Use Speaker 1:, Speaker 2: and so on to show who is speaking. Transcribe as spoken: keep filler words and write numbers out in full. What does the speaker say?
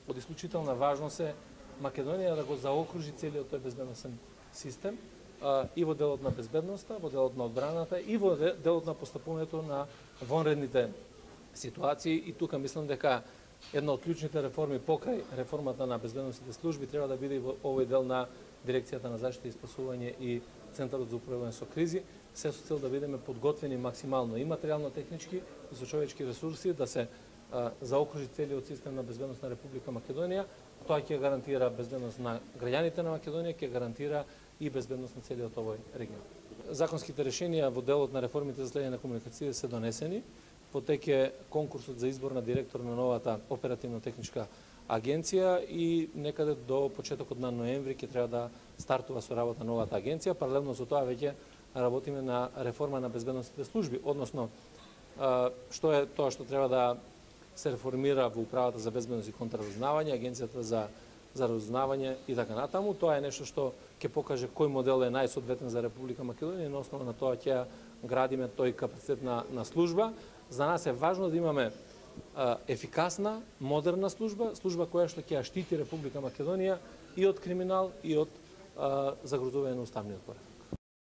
Speaker 1: од исклучителна важност е Македонија да го заокружи целиот тој безбедносен систем и во делот на безбедноста, во делот на одбраната и во делот на постапувањето на вонредните ситуации. И тука мислам дека една од клучните реформи покрај реформата на безбедносните служби треба да биде во овој дел на Дирекцијата на заштита и спасување и Центарот за управување со кризи, се со цел да бидеме подготвени максимално и материјално-технички и со човечки ресурси да се а, заокружи целиот систем на безбедност на Република Македонија. Тоа ќе гарантира безбедност на граѓаните на Македонија, ќе гарантира и безбедност на целиот овој регион. Законските решенија во делот на реформите за следење на комуникациите се донесени. Потеќе конкурсот за избор на директор на новата оперативно-техничка агенција и некаде до почетокот на ноември ќе треба да стартува со работа новата агенција. Паралелно со тоа веќе работиме на реформа на безбедносните служби, односно што е тоа што треба да се реформира во управата за безбедност и контраразузнавање, агенцијата за за разузнавање и така натаму. Тоа е нешто што ќе покаже кој модел е најсоодветен за Република Македонија и на основа на тоа ќе градиме тој капацитет на, на служба. За нас е важно да имаме а, ефикасна, модерна служба, служба која што ќе ја штити Република Македонија и од криминал и од а, загрозување на уставниот поред.